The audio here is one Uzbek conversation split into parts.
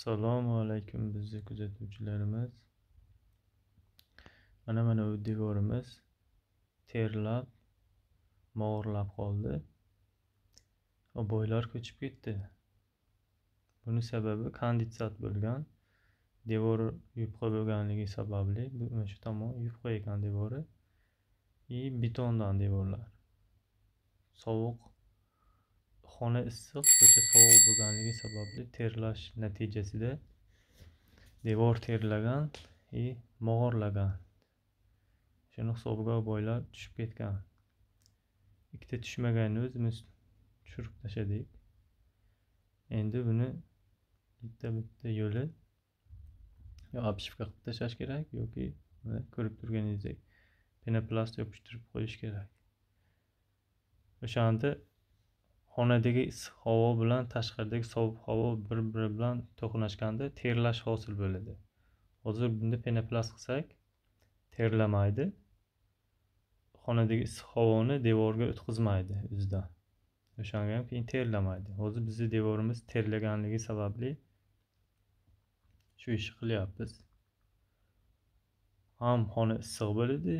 Assalomu alaykum bizni kuzatuvchilarimiz. Mana bu devorimiz terlab, mog'orlab qoldi. Bo'ylar ko'chib ketdi. Buning sababi kondensat bo'lgan. Devor yupqa bo'lganligi sababli mana shu tomon yupqa ekan devori. Betondan devorlar. Sovuq, xona issiq, ko'cha sovuq bo'lganligi sababli terlash natijasida devor terlagan, mog'orlagan. Shuni hisobiga bo'ylar tushib ketgan. Ikkita tushmaganini o'zimiz tushirib tashladik. Endi buni bitta yo'li yo obshivka qilib tashlash kerak yoki ko'rib turganingizdek penoplast yopishtirib qo'yish kerak. O'shanda xonadagi issiq havo bilan tashqaridagi sovuq havo bir-biri bilan to'qnashganda terlash hosil bo'ladi. Hozir bunda penoplast qilsak terlamaydi. Xonadagi issiq havoni devorga o'tkazmaydi o'zidan. O'shanga ham keyin terlamaydi. Hozir bizning devorimiz terlaganligi sababli shu ishni qilyapmiz. Ham xona issiq bo'ladi,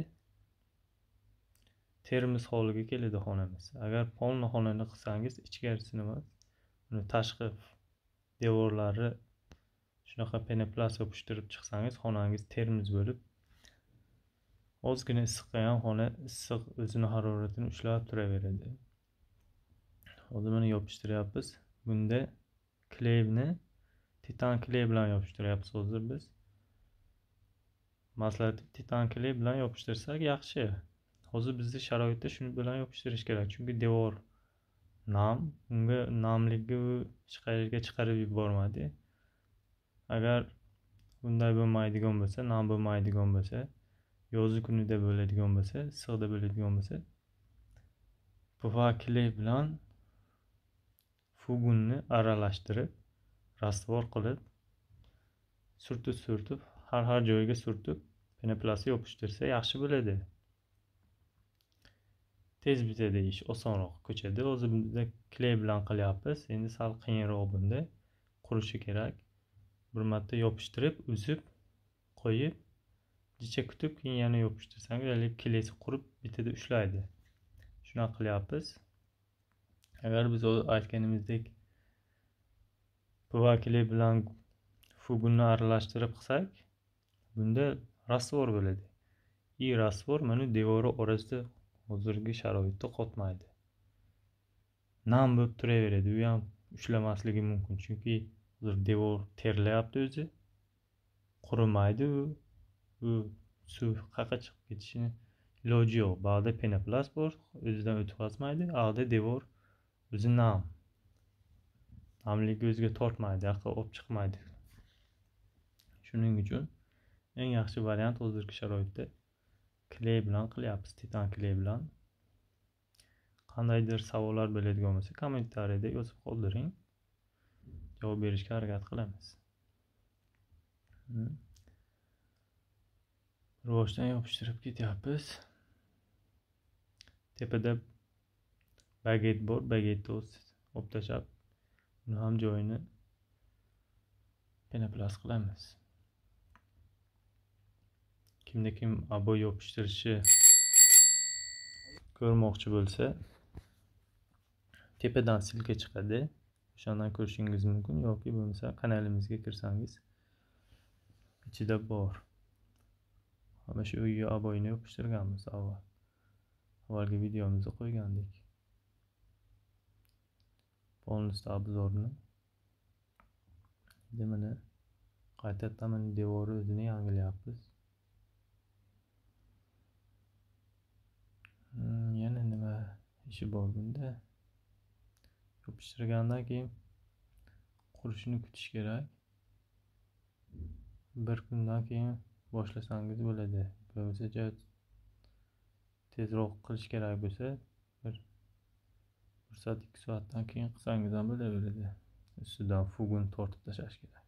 termiz holiga keladi xonamiz. Agar polni xonani qilsangiz, ichkarisini emas, uni tashqi devorlari shunaqa penoplast yopishtirib chiqsangiz, xonangiz termiz bo'lib, ozgina issiqqa ham xona issiq o'zini haroratini ushlab turaveradi. Hozir mana yopishtiryapmiz. Bunda kleyni titan kley bilan yopishtiryapmiz hozir biz. Maslahatim titan kley bilan yopishtirsak yaxshi. Hozir bizning sharoitda shuni bilan yopishtirish kerak. Chunki devor nam, unga namligi hech qayerga chiqarib yubormaydi. Agar bunday bo'lmaydigan bo'lsa, nam bo'lmaydigan bo'lsa, yozi kunida bo'ladigan bo'lsa, issiqda bo'ladigan bo'lsa, PVA kley bilan fugunni aralashtirib, rastvor qilib, surtib, har joyiga surtib, penoplastni yopishtirsa yaxshi bo'ladi. Tez bitadi ish, osonroq ko'chadi. Hozir bunda kley bilan qilyapmiz. Endi sal qiyinroq bunda. Qurishi kerak. Bir marta yopishtirib, uzib, qo'yib, jicha kutib, keyin yana yopishtirsangiz, kleysi qurib bitada ushlaydi. Shuna qilyapmiz. Agar biz aytganimizdek PVA kley bilan fugunni aralashtirib qilsak, bunda rastvor bo'ladi. Rastvor mana devori orasida hozirgi sharoitda qotmaydi. Nam bo'lib turaveradi. U ham ushlamasligi mumkin. Chunki hozir devor terlayapti o'zi. Qurimaydi u suv qaqa chiqib ketishini iloji yo'q. Ba'da penoplast bor, o'zidan o'tkazmaydi. Aqda devor o'zi nam. Namligi o'ziga tortmaydi, aqqa olib chiqmaydi. Shuning uchun eng yaxshi variant hozirgi sharoitda kley bilan qilyapmiz, titan kley bilan. Qandaydir savollar bo'ladigan bo'lsa, kommentariyada yozib qoldiring. Javob berishga harakat qilamiz. Rivojdan yopishtirib ketyapmiz. Tepada baget bor, bagetni olib tashlab, uni ham joyini penoplast qilamiz. Kimda kim aboy yopishtirishni ko'rmoqchi bo'lsa, tepadan silka chiqadi. O'shandan ko'rishingiz mumkin yoki bo'lmasa kanalimizga kirsangiz ichida bor. Mana shu uyga aboyni yopishtirganmiz avval. Avvalgi videomizda qo'ygandik. Polnosti obzorini. Endi mana qaytadan devori o'zini yangilayapmiz. Yana nima ishi bor bunda? Yopishtirgandan keyin qurishini kutish kerak. Bir kundan keyin boshlasangiz bo'ladi. Bo'lmasa tezroq qilish kerak bo'lsa, bir soat 2 soatdan keyin qilsangiz ham bo'laveradi. Ustidan fugun tortib tashlash kerak.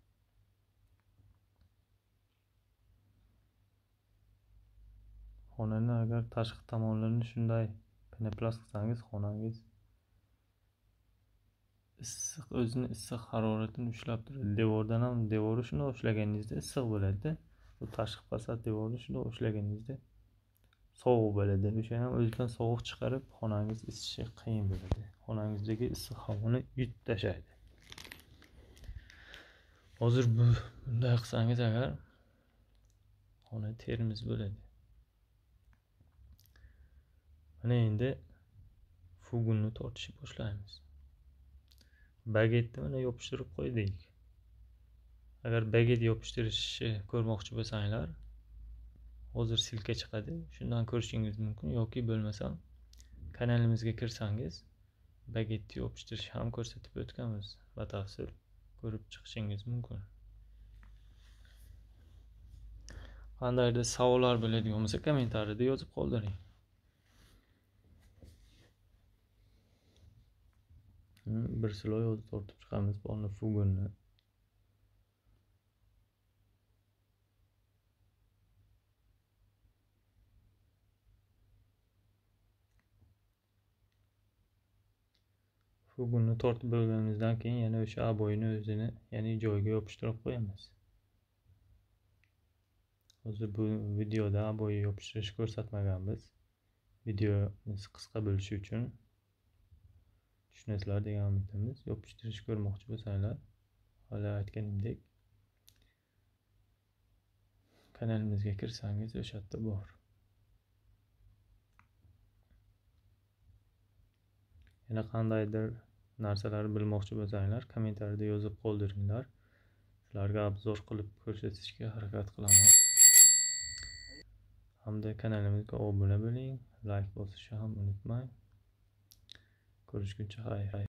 Xonani agar tashqi tomonlarini shunday penoplast qilsangiz, xonangiz o'zini issiq haroratini ushlab turadi. Devordan ham devorni shunday ushlaganingizda issiq bo'ladi. Bu tashqi fasad devorni shunday ushlaganingizda sovuq bo'ladi. O'sha ham o'zidan sovuq chiqarib, xonangiz isishi qiyin bo'ladi. Xonangizdagi issiq havoni yutib tashlaydi. Hozir bunday qilsangiz agar xona termiz bo'ladi. Mana endi fugunni tortishni boshlaymiz. Bagetni mana yopishtirib qo'ydik. Agar baget yopishtirishni ko'rmoqchi bo'lsanglar, hozir silka chiqadi. Shundan ko'rishingiz mumkin yoki bo'lmasam kanalimizga kirsangiz, bagetni yopishtirishni ham ko'rsatib o'tganmiz. Batafsil ko'rib chiqishingiz mumkin. Qandaydir savollar bo'ladigan bo'lsa, kommentariyada yozib qoldiring. Bir sloy o'zi tortib chiqamiz polni fugunni. Fugunni tortib bo'lganimizdan keyin yana o'sha aboyni o'zini, ya'ni joyiga yopishtirib qo'yamiz. Hozir bu videoda aboy yopishtirish ko'rsatmaganmiz. Videomiz qisqa bo'lishi uchun tushunasizlar degan umidimiz. Yopishtirish ko'rmoqchi bo'lsanglar, hali aytganimdek kanalimizga kirsangiz o'sha yerda bor. Yana qandaydir narsalar bilmoqchi bo'lsanglar, kommentariyada yozib qoldiringlar. Sizlarga obzor qilib ko'rsatishga harakat qilaman. Hamda kanalimizga obuna bo'ling, like bosishni ham unutmang. Ko'rishguncha xayr.